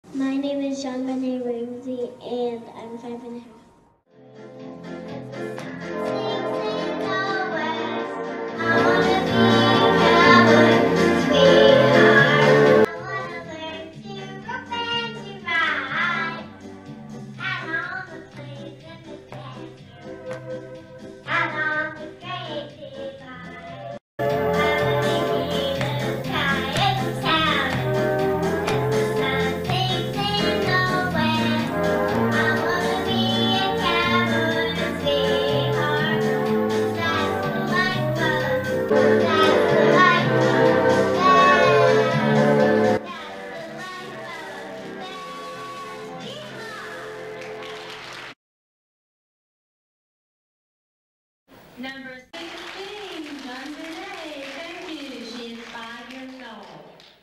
My name is JonBenet Ramsey, and I'm 5 and a half. Number 16, JonBenet. Thank you. She is 5 years old.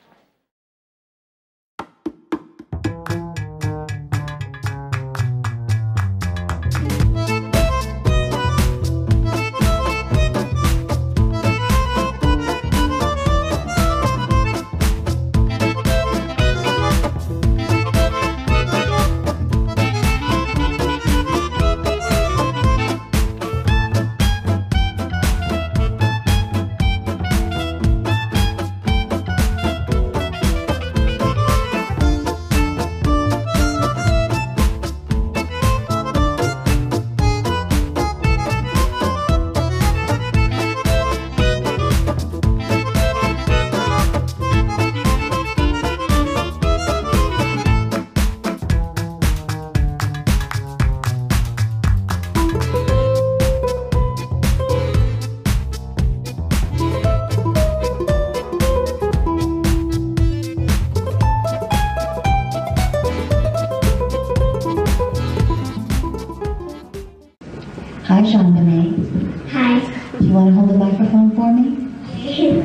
Hi, JonBenet. Hi. Do you want to hold the microphone for me? Okay,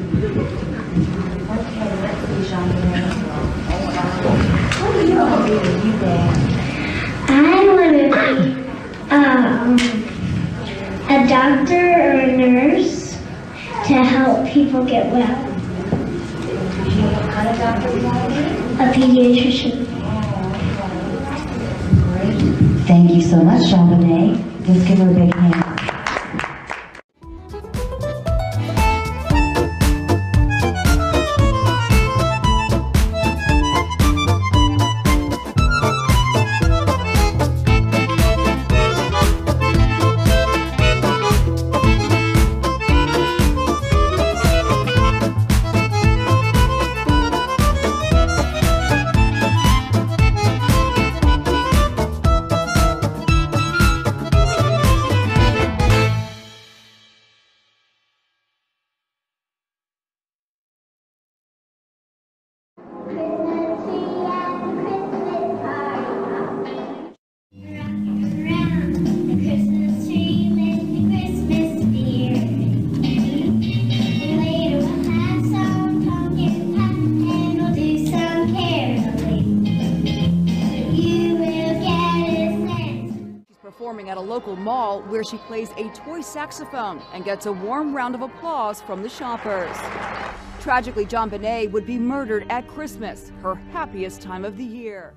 let's see, JonBenet. What do you want to be when you dance? I want to be a doctor or a nurse to help people get well. What kind of doctor do you want to be? A pediatrician. Great. Thank you so much, JonBenet. Let's give her a big hand. Performing at a local mall where she plays a toy saxophone and gets a warm round of applause from the shoppers. Tragically, JonBenet would be murdered at Christmas, her happiest time of the year.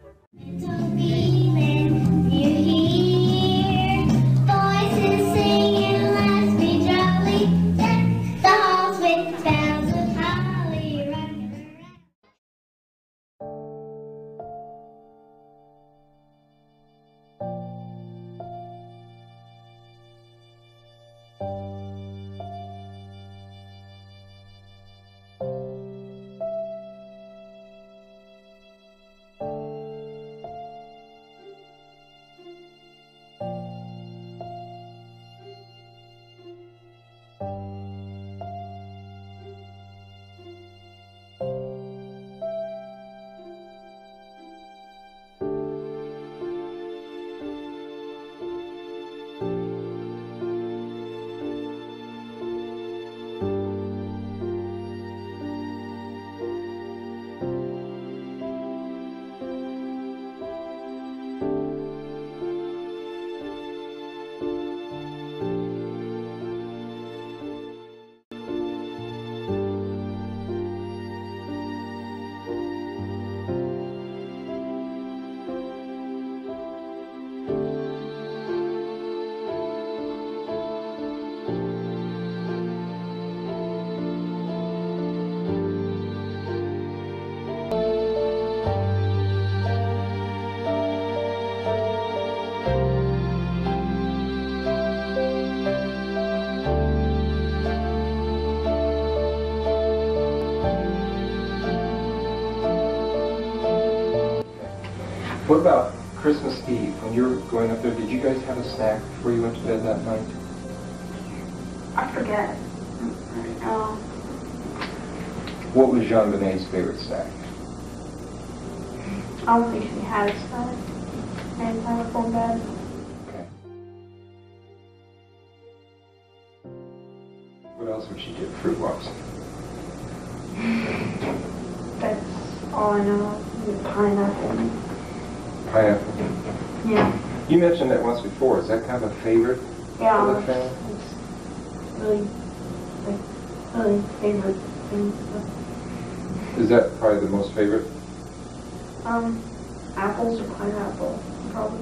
What about Christmas Eve? When you were going up there, did you guys have a snack before you went to bed that night? I forget. What was JonBenet's favorite snack? I don't think she had a snack. And time before bed. Okay. What else would she get fruit-wise? That's all I know. Pineapple. Pineapple. Yeah. You mentioned that once before. Is that kind of a favorite Yeah. of the family? It's really favorite thing. Is that probably the most favorite? Apples or pineapple, probably.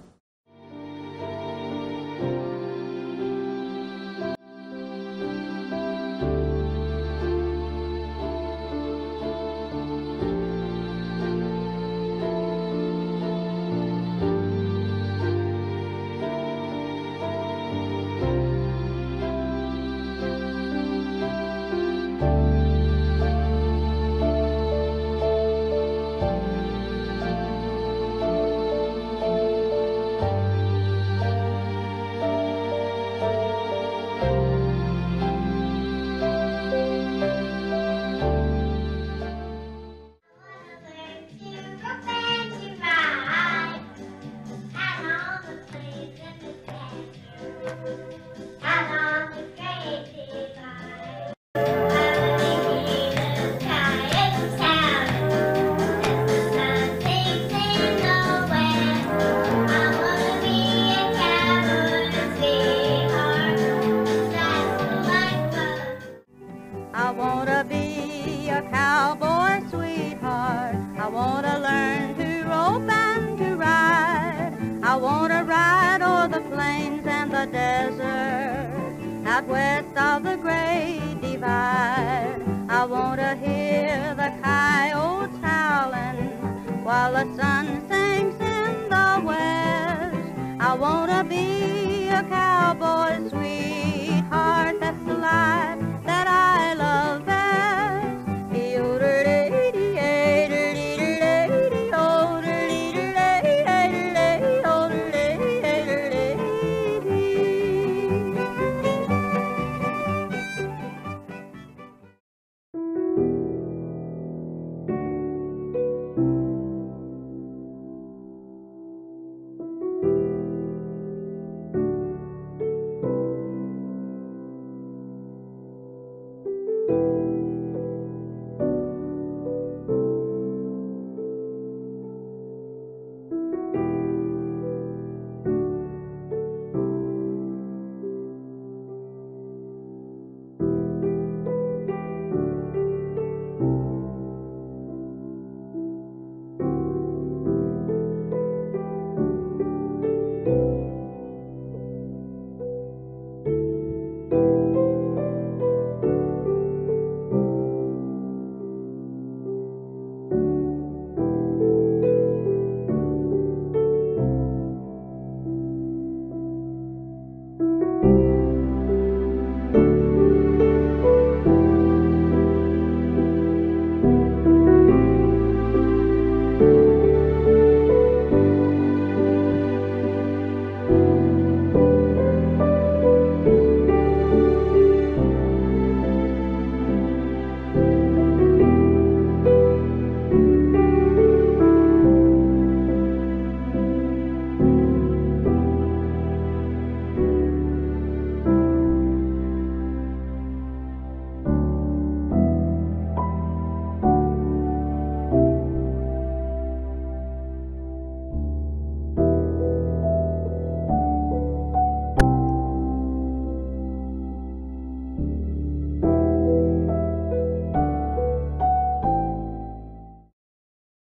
I wanna be a cowboy sweetheart. I wanna learn to rope and to ride. I wanna ride o'er the plains and the desert, out west of the Great Divide. I wanna hear the coyotes howling while the sun sinks in the west. I wanna be a cowboy